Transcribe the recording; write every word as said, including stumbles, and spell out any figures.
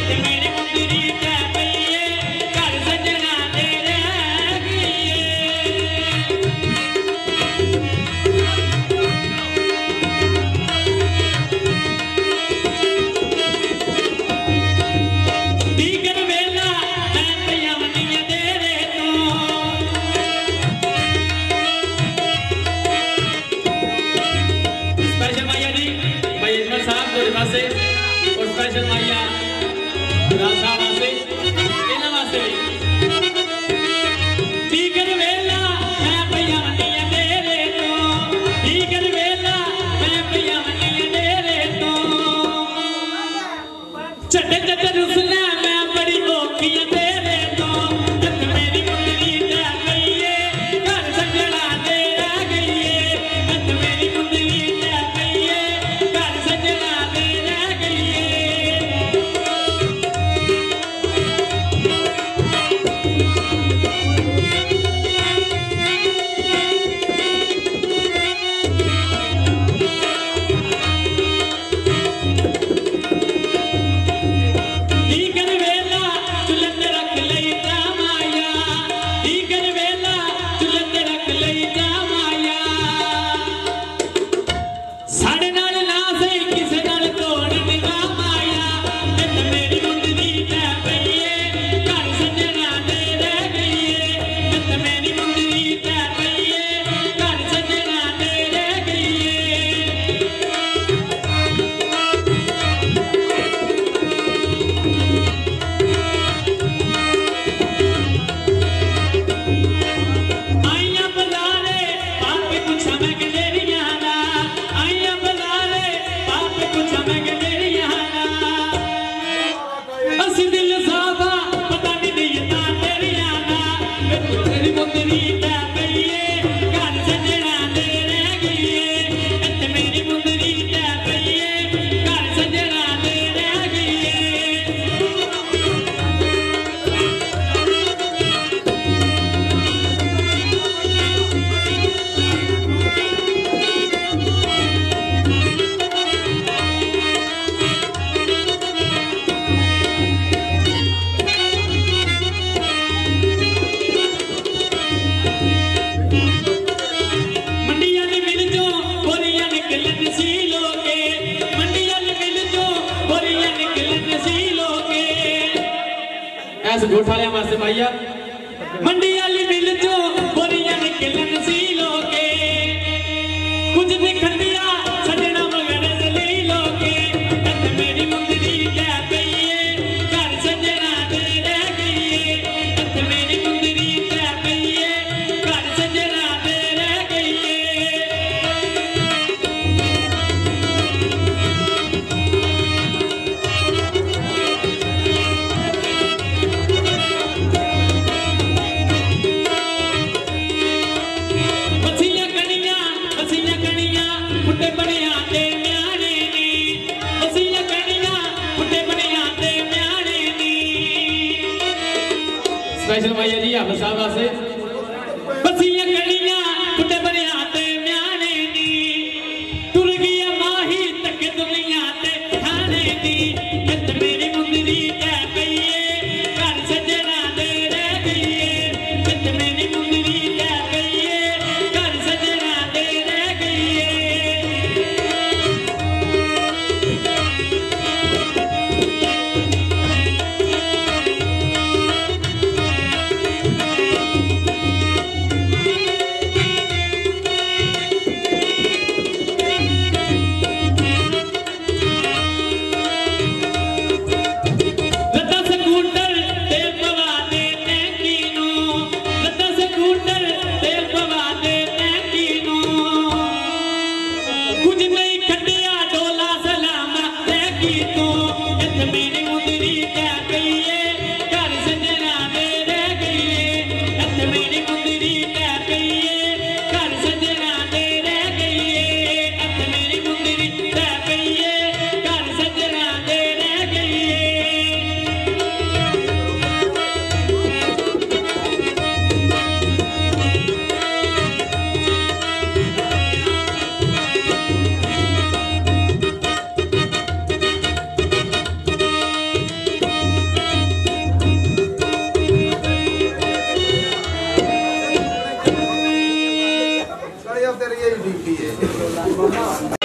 गोठाले वास्ते भैया मंडी वाली मिल जो बोरियां निकलन सीलो के कुछ भी खंडिया सजना मगर ले लो के तत मेरी मुंदरी क्या कहिए घर सजना दे रह गई तत मेरी मुंदरी क्या कहिए घर सजना दे रह गई स्पेशल भैया जी आप साहब वास्ते बसियां कड़ियां कुटे बने आते म्याने दी तुर गई माही तक दुनिया ते थाने दी कत मेरी मुंदरी क्या कहिए घर सजना दे रह गई कत मेरी मुंदरी क्या कहिए घर सजना दे रह गई छुट्टी है।